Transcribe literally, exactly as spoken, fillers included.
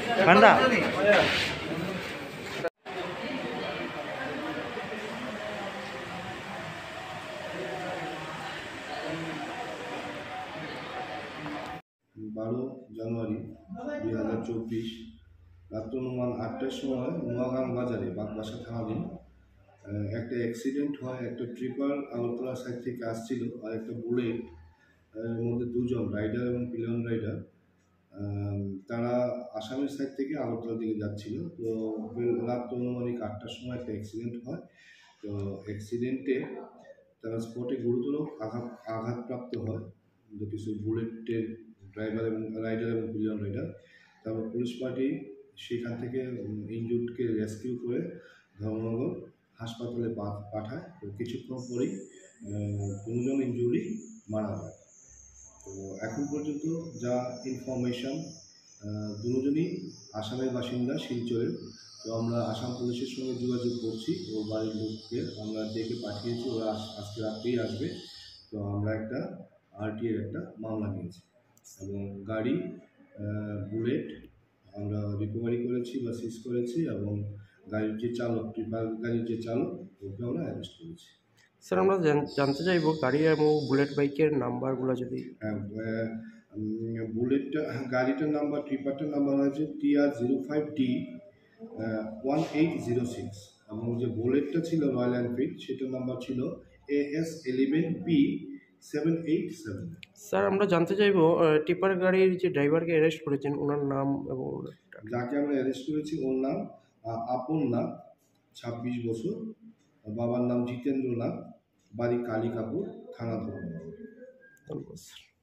ঠান্ডা বারো জানুয়ারি দুই হাজার চব্বিশ রাত্র অনুমান আটটার সময় নোয়াগাং বাজারে বাগবাসা থানাধীন একটা অ্যাক্সিডেন্ট হয়। একটা ট্রিপার আগরতলা সাইড থেকে আসছিল আর একটা বুলেট এর মধ্যে দুজন রাইডার এবং পিলিয়ন রাইডার তারা আসামের সাইড থেকে আগরতলা দিকে যাচ্ছিল। তো রাত্র অনুমানিক আটটার সময় একটা অ্যাক্সিডেন্ট হয়। তো অ্যাক্সিডেন্টে তারা স্পটে গুরুতর আঘাত আঘাতপ্রাপ্ত হয়, কিছু বুলেটের ড্রাইভার এবং রাইডার এবং পিলিয়ন রাইডার। তারপর পুলিশ পার্টি সেখান থেকে ইনজুর্ডকে রেস্কিউ করে ধর্মনগর হাসপাতালে পাঠায়। তো কিছুক্ষণ পরেই দুজন ইনজুরি মারা যায়। তো এখন পর্যন্ত যা ইনফরমেশন, দুজনই আসামের বাসিন্দা শিলচরের। তো আমরা আসাম পুলিশের সঙ্গে যোগাযোগ করছি, ওর বাড়ির লোককে আমরা ডেকে পাঠিয়েছি, ওরা আজকে রাত্রেই আসবে। তো আমরা একটা আরটিএর একটা মামলা নিয়েছি এবং গাড়ি বুলেট আমরা রিকভারি করেছি বা সিজ করেছি এবং গাড়ির যে চালক ট্রিপার গাড়ির যে চালক ওকে আমরা অ্যারেস্ট করেছি। স্যার আমরা জানতে চাইবো গাড়ি এবং বুলেট বাইকের নাম্বারগুলো যদি। হ্যাঁ, বুলেটটা গাড়িটার নাম্বার ট্রিপারটার নাম্বার হয়েছে T R zero five D one eight zero six এবং যে বুলেটটা ছিল রয়্যাল এনফিল্ড সেটার নাম্বার ছিল A S eleven P seven eight seven. Sir আমরা জানতে চাইবো টিপার গাড়ির যে ড্রাইভারকে অ্যারেস্ট করেছেন ওনার নাম এবং যাকে আমরা অ্যারেস্ট করেছি ওর নাম আপন নাথ, ছাব্বিশ বছর, বাবার নাম জিতেন্দ্র নাথ, বাড়ি কালী কাপুর, থানা ধর্মনগর। ধন্যবাদ স্যার।